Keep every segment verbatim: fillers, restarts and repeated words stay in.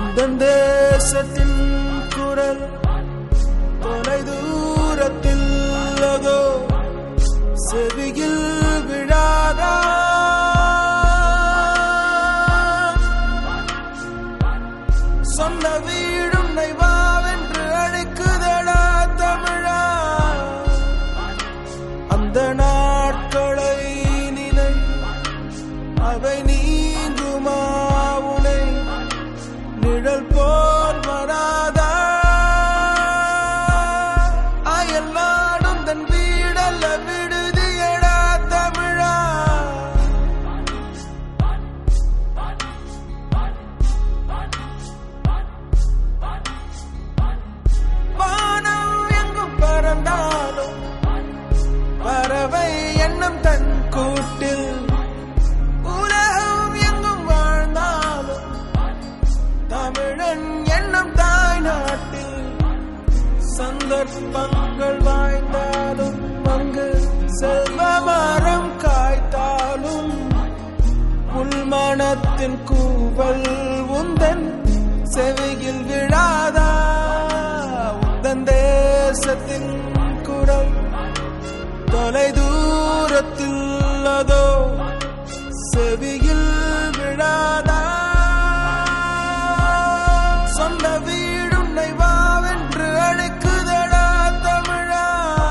உந்தன் தேசத்தின் குரல் தொலை தூரத்தில் அதோ செவியில் விழாதா? சொந்த வீடும் நைவாவென்று அழைக்குதடா தமிழா. அந்த நாட்களை நினை, அவை நீங்குமா உனை நிழல் போல் வராதா? அயல் நாடும் தன் வீடல்ல விடுதியடா தமிழா. வானம் எங்கும் பறந்தாலும் பறவை எண்ணம் தன் கூட்டில், உலகம் எங்கும் வாழ்ந்தாலும் தமிழன் எண்ணம் தாய் நாட்டில். சந்தர்ப்பங்கள் வாய்ந்தாலும் அங்கு செல்வ மரம் காய்த்தாலும் உள்மனத்தின் கூவல் உந்தன் செவியில் விழாதா? உந்தன் தேசத்தின் குரல் தொலை தூரத்தில் அதோ செவியில் விழாதா? சொந்த வீடும் நைவாவென்று அழைக்குதடா தமிழா.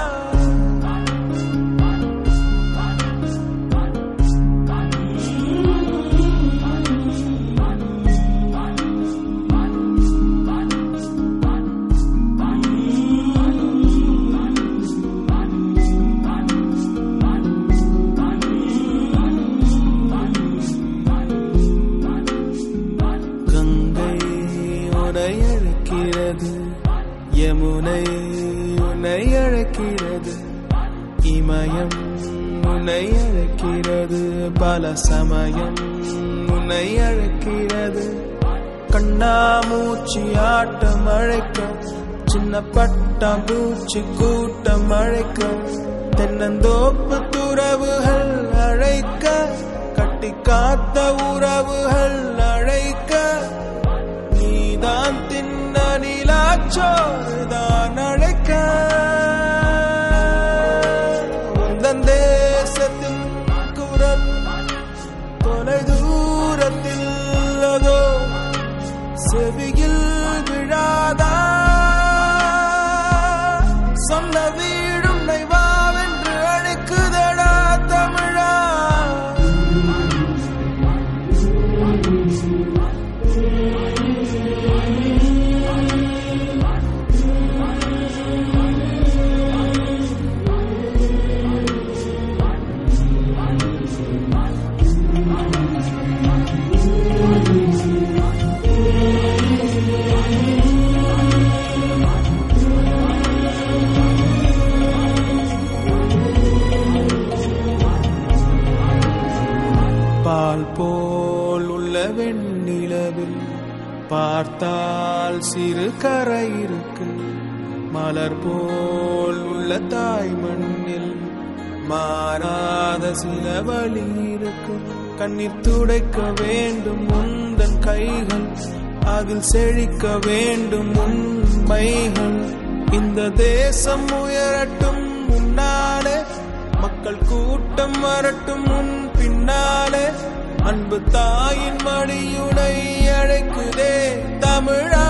உன்னை அழைக்கிறது, யமுனை உன்னை அழைக்கிறது, இமயம் உன்னை அழைக்கிறது, பல சமயம் உன்னை அழைக்கிறது. கண்ணாமூச்சி ஆட்டம் அழைக்க, சின்ன பட்டாம்பூச்சி கூட்டம் அழைக்க, தென்னந்தோப்பு துறவுகள் அழைக்க, கட்டி காத்த உறவுகள் அழைக்க, நீதான் தின்ன நிலாச்சோறுதான் அழைக்க. உந்தன் தேசத்தின் குரல் தொலை தூரத்தில் அதோ செவியில் விழாதா? சொந்த வீடும் நைவாவென்று அழைக்குதடா தமிழா. பால் போல் உள்ள வெண்ணிலவில் பார்த்தால் சிறு கரை இருக்கு, மலர் போல் உள்ள தாய் மண்ணில் மாறாத சில வழி இருக்கு. கண்ணீர் துடைக்க வேண்டும் உந்தன் கைகள், அதில் செழிக்க வேண்டும் உண்மைகள். இந்த தேசம் உயரட்டும் முன்னாலே, மக்கள் கூட்டம் வரட்டும் முன் பின்னாலே. அன்பு தாயின் மடியுனை அழைக்குதே தமிழா.